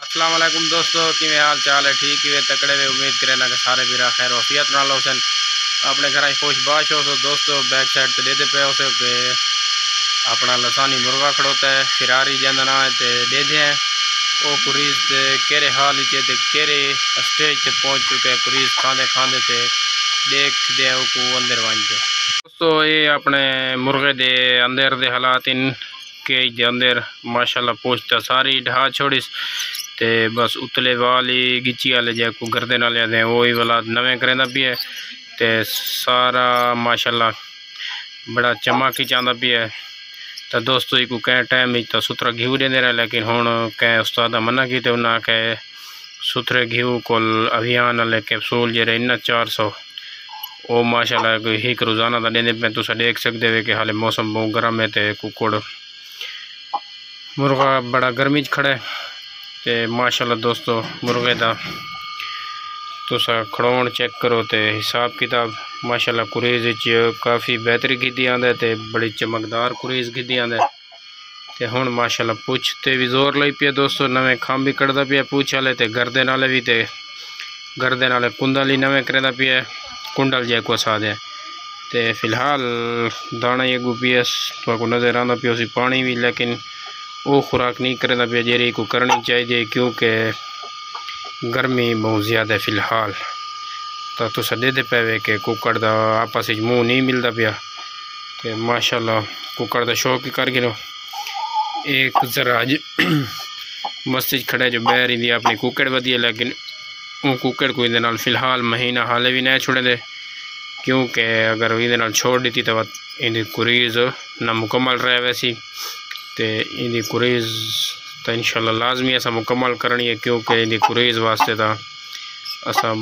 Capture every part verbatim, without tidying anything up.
अस्सलाम वालेकुम दोस्तों, किवें हाल चाल है? ठीक ही तकड़े वे। उम्मीद करें ना कि सारे वीर खैर वफियत नाल होसन, अपने घर खुशबाश हो। दोस्तों बैक साइड तो देते पे हो कि अपना लसानी मुर्गा खड़ोता है फिरारी जंदना है तो देते हैं वो कुरीज केरे हाल चे केरे स्टेज से पहुँच चुके हैं। कुरीज खाते खाते थे देखते हैं को अंदर वांचे। दोस्तों ये अपने मुर्गे दे अंदर दे हालात इन के अंदर माशाल्लाह पोछता सारी ढा छोड़ी ते बस उतले वाली गिची वाले जो गर्दन वाले दे वही वाला नवे करेंदा भी है ते सारा माशाल्लाह बड़ा चमक ही चाहता भी है। तो दोस्तों एक कह टाइम तो सुथरा घी देंदे रहे, लेकिन हुण कह उस्ताद मना की तो उन्हें कह सुथरे घी को अभियान वाले कैप्सूल जे इन्ना चार सौ वो माशाल्लाह एक रोज़ाना का देंदे पे। तुम देख सकते हो कि हाले मौसम बहुत गर्म है तो कुकड़ मुर्गा बड़ा गर्मी च खड़ा है ते माशाल्लाह दोस्तों मुर्गे का तुसा खड़ोन चेक करो तो हिसाब किताब माशाल्लाह कुरेज काफ़ी बेहतरी की आंदा ते बड़ी चमकदार कुरेज की आंदा ते हुण माशाल्लाह पुछ ते भी जोर लई पिया। दोस्तों नवे खम भी कढ़दा पिया पुछ वाले ते गर्दन वाले भी ते गर्दन वाले कुंडल ही नवे करेंदा पिया कुंडल जे को सा दे ते फिलहाल दाना ये गु पी एस तो नज़र आंदा पियो सी पानी भी, लेकिन वो खुराक नहीं करेंदा पिया जेरी को करनी चाहिए क्योंकि गर्मी बहुत ज़्यादा है फिलहाल। तो तुस देते पे कि कुकड़ का आपस मुँह नहीं मिलता पिया तो माशाल्लाह कुकड़ का शौक ही कर गिनो। एक जरा अज मस्जिद खड़े जो बह रही अपनी कुकड़ वधी है, लेकिन वो कुकड़ को इहदे नाल फिलहाल महीना हाले भी नहीं छुड़े दे क्योंकि अगर ये छोड़ दी तो इनकी कुरीज ना मुकम्मल रहे वैसी तो इनकी कुरीज तो इंशाल्लाह लाजमी असा मुकम्मल करनी है क्योंकि इनकी कुरीज वास्ते तो असा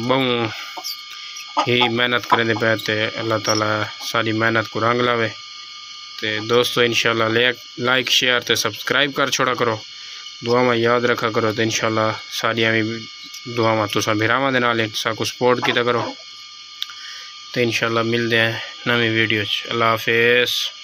बहु ही मेहनत करें पे तो अल्लाह ताला सारी मेहनत को रंग लावे। तो दोस्तों इंशाल्लाह लाइक शेयर तो सब्सक्राइब कर छोड़ा करो, दुआ में याद रखा करो तो इंशाल्लाह सारिया भी दुआ में तुसा भिरावां दे नाल साकू सपोर्ट किया करो। तो इंशाल्लाह मिलते हैं नवी वीडियो। अल्लाह हाफिज़।